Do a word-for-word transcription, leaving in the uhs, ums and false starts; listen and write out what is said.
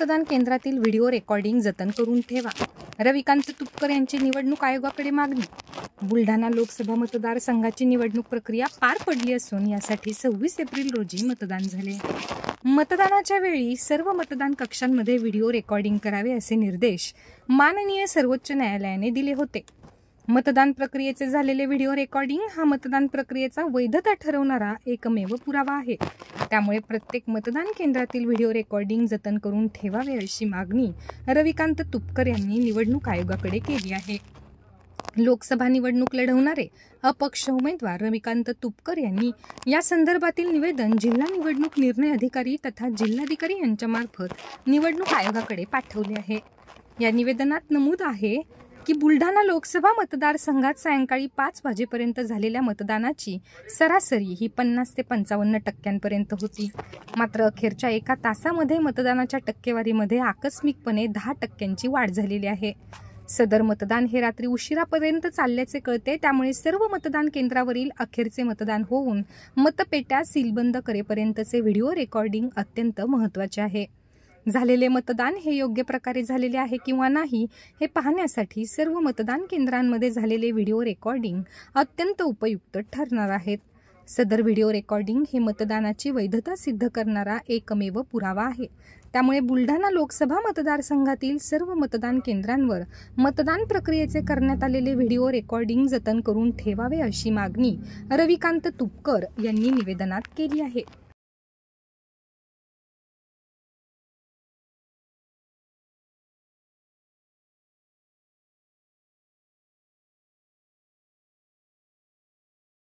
मतदान केंद्रातील video recording जतन करून ठेवा. रविकांत तुपकर यांची निवडणूक आयोगाकडे मागणी. बुलढाणा लोकसभा मतदारसंघाची निवडणूक प्रक्रिया पार पडली असून यासाठी सव्वीस एप्रिल रोजी मतदान झाले. मतदानाच्या वेळी सर्व मतदान कक्षांमध्ये व्हिडिओ रेकॉर्डिंग करावे असे निर्देश माननीय सर्वोच्च न्यायालयाने दिले होते. मतदान प्रक्रियेचे झालेले व्हिडिओ रेकॉर्डिंग हा मतदान प्रक्रियेचा वैधता ठरवणारा एकमेव पुरावा आहे. त्यामुळे प्रत्येक मतदान केंद्रातील व्हिडिओ रेकॉर्डिंग जतन करून ठेवावे अशी मागणी रविकांत तुपकर यांनी निवडणूक आयोगाकडे केली आहे. लोकसभा निवडणूक लढवणारे अपक्ष उमेदवार रविकांत तुपकर यांनी या संदर्भातील निवेदन जिल्हा निवडणूक निर्णय अधिकारी तथा जिल्हाधिकारी यांच्यामार्फत निवडणूक आयोगाकडे पाठवले आहे. या निवेदनात नमूद आहे की बुलढाणा लोकसभा मतदारसंघात सायंकाळी पाच वाजेपर्यंत झालेल्या मतदानाची सरासरी ही पन्नास ते पंचावन्न टक्क्यांपर्यंत होती. मात्र अखेरच्या एका तासामध्ये मतदानाच्या टक्केवारीमध्ये आकस्मिकपणे दहा टक्क्यांची वाढ झालेली आहे. सदर मतदान हे रात्री उशिरापर्यंत चालल्याचे कळते. त्यामुळे सर्व मतदान केंद्रावरील अखेरचे मतदान होऊन मतपेट्या सीलबंद करेपर्यंतचे व्हिडिओ रेकॉर्डिंग अत्यंत महत्त्वाचे आहे. झालेले मतदान हे योग्य प्रकारे झालेले आहे किंवा नाही हे पाहण्यासाठी सर्व मतदान केंद्रांमध्ये झालेले व्हिडिओ रेकॉर्डिंग अत्यंत उपयुक्त ठरणार आहेत. सदर व्हिडिओ रेकॉर्डिंग हे मतदानाची वैधता सिद्ध करणारा एकमेव पुरावा आहे. त्यामुळे बुलढाणा लोकसभा मतदारसंघातील सर्व मतदान केंद्रांवर मतदान प्रक्रियेचे करण्यात आलेले व्हिडिओ रेकॉर्डिंग जतन करून ठेवावे अशी मागणी रविकांत तुपकर यांनी निवेदनात केली आहे.